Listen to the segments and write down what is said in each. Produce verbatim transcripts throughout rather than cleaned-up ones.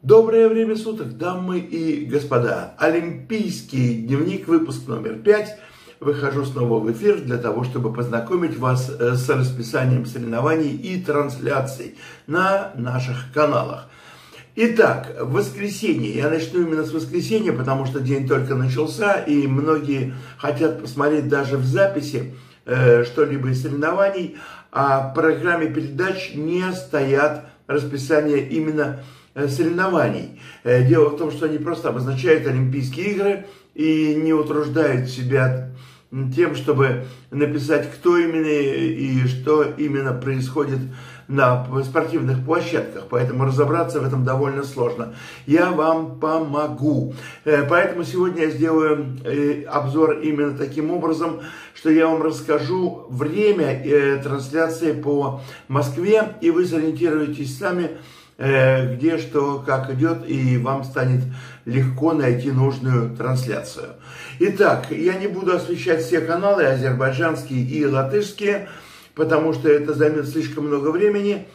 Доброе время суток, дамы и господа. Олимпийский дневник, выпуск номер пять. Выхожу снова в эфир для того, чтобы познакомить вас с расписанием соревнований и трансляций на наших каналах. Итак, воскресенье. Я начну именно с воскресенья, потому что день только начался, и многие хотят посмотреть даже в записи э, что-либо из соревнований, а в программе передач не стоят расписания именно соревнований. Дело в том, что они просто обозначают Олимпийские игры и не утруждают себя тем, чтобы написать, кто именно и что именно происходит на спортивных площадках. Поэтому разобраться в этом довольно сложно. Я вам помогу. Поэтому сегодня я сделаю обзор именно таким образом, что я вам расскажу время трансляции по Москве, и вы сориентируетесь сами, где что, как идет, и вам станет легко найти нужную трансляцию. Итак, я не буду освещать все каналы, азербайджанские и латышские, потому что это займет слишком много времени.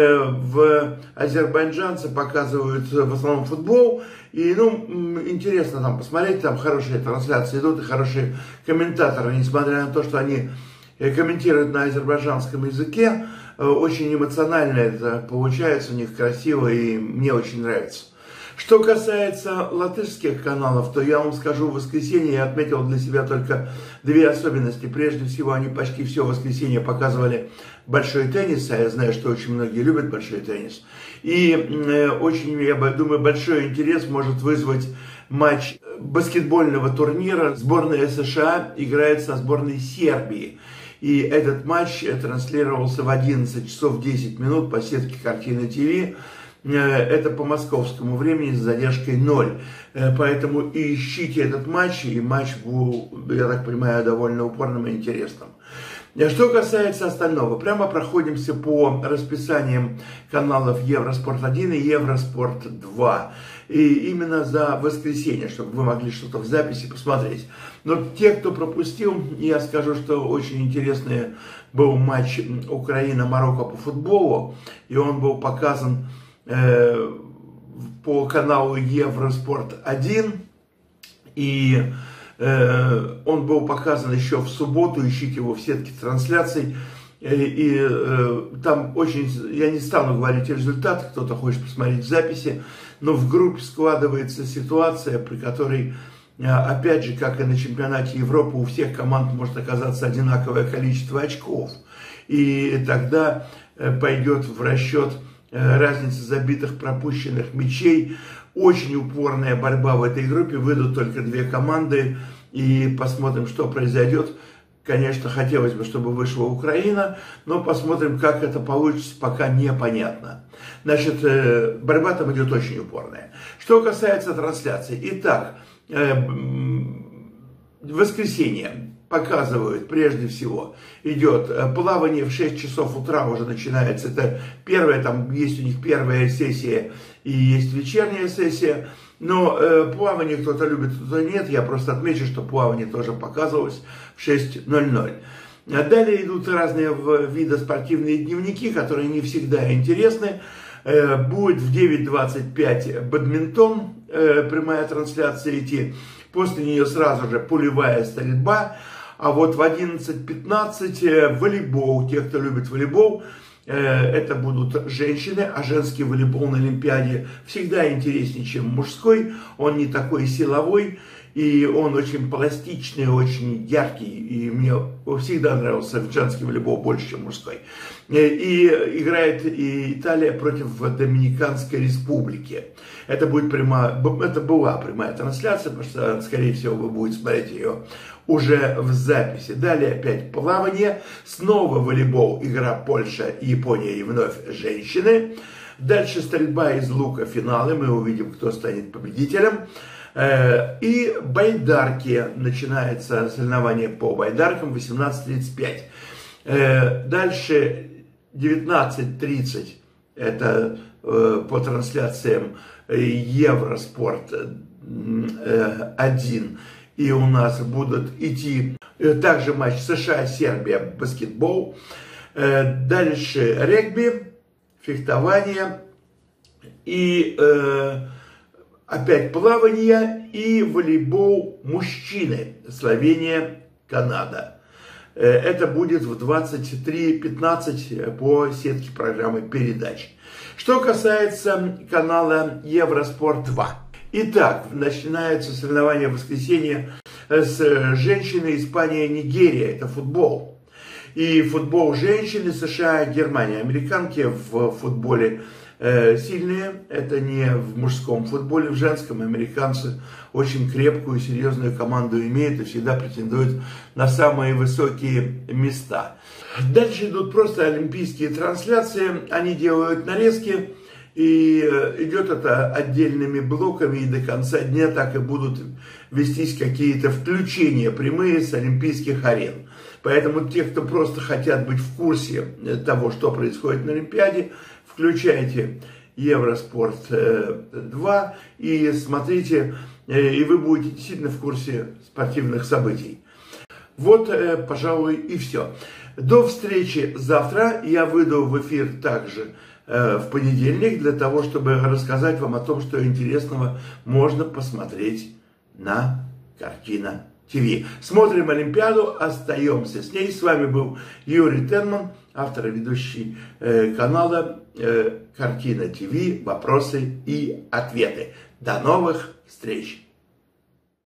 В азербайджанце показывают в основном футбол, и ну, интересно там посмотреть, там хорошие трансляции идут и хорошие комментаторы, несмотря на то, что они комментируют на азербайджанском языке. Очень эмоционально это получается, у них красиво, и мне очень нравится. Что касается латышских каналов, то я вам скажу, в воскресенье я отметил для себя только две особенности. Прежде всего, они почти все воскресенье показывали большой теннис, а я знаю, что очень многие любят большой теннис. И э, очень, я думаю, большой интерес может вызвать матч баскетбольного турнира. Сборная США играет со сборной Сербии. И этот матч транслировался в одиннадцать часов десять минут по сетке Картина ТВ. Это по московскому времени с задержкой ноль. Поэтому ищите этот матч, и матч был, я так понимаю, довольно упорным и интересным. Что касается остального, прямо проходимся по расписаниям каналов Евроспорт один и Евроспорт два. И именно за воскресенье, чтобы вы могли что-то в записи посмотреть. Но те, кто пропустил, я скажу, что очень интересный был матч Украина-Марокко по футболу. И он был показан э, по каналу Евроспорт один. И э, он был показан еще в субботу. Ищите его в сетке трансляций. И, и э, там очень, я не стану говорить результат, кто-то хочет посмотреть записи, но в группе складывается ситуация, при которой, опять же, как и на чемпионате Европы, у всех команд может оказаться одинаковое количество очков. И тогда пойдет в расчет разница забитых, пропущенных мячей. Очень упорная борьба в этой группе, выйдут только две команды, и посмотрим, что произойдет. Конечно, хотелось бы, чтобы вышла Украина, но посмотрим, как это получится, пока непонятно. Значит, борьба там идет очень упорная. Что касается трансляции. Итак, в воскресенье показывают, прежде всего, идет плавание в шесть часов утра уже начинается. Это первая, там есть у них первая сессия и есть вечерняя сессия. Но э, плавание кто-то любит, кто-то нет. Я просто отмечу, что плавание тоже показывалось в шесть ноль ноль. Далее идут разные виды спортивные дневники, которые не всегда интересны. Э, будет в девять двадцать пять бадминтон, э, прямая трансляция идти. После нее сразу же пулевая стрельба. А вот в одиннадцать пятнадцать э, волейбол. Те, кто любит волейбол, это будут женщины, а женский волейбол на Олимпиаде всегда интереснее, чем мужской. Он не такой силовой, и он очень пластичный, очень яркий. И мне всегда нравился женский волейбол больше, чем мужской. И играет и Италия против Доминиканской Республики. Это будет прямая, это была прямая трансляция, потому что, скорее всего, вы будете смотреть ее уже в записи. Далее опять плавание, снова волейбол, игра Польша и Япония, и вновь женщины. Дальше стрельба из лука, финалы, мы увидим, кто станет победителем. И байдарки, начинается соревнование по байдаркам, восемнадцать тридцать пять. Дальше девятнадцать тридцать, это по трансляциям Евроспорт один. И у нас будут идти также матч США-Сербия, баскетбол. Дальше регби, фехтование, и э, опять плавание и волейбол мужчины. Словения, Канада. Это будет в двадцать три пятнадцать по сетке программы передач. Что касается канала Евроспорт два. Итак, начинается соревнование в воскресенье с женщиной Испания-Нигерия. Это футбол. И футбол женщины США, Германия. Американки в футболе э, сильные. Это не в мужском футболе, в женском. Американцы очень крепкую, серьезную команду имеют и всегда претендуют на самые высокие места. Дальше идут просто олимпийские трансляции. Они делают нарезки. И идет это отдельными блоками, и до конца дня так и будут вестись какие-то включения прямые с олимпийских арен. Поэтому те, кто просто хотят быть в курсе того, что происходит на Олимпиаде, включайте Евроспорт два и смотрите, и вы будете действительно в курсе спортивных событий. Вот, пожалуй, и все. До встречи завтра. Я выйду в эфир также в понедельник для того, чтобы рассказать вам о том, что интересного можно посмотреть на Картина ТВ. Смотрим Олимпиаду, остаемся с ней. С вами был Юрий Тенман, автор и ведущий э, канала э, Картина ТВ. Вопросы и ответы. До новых встреч!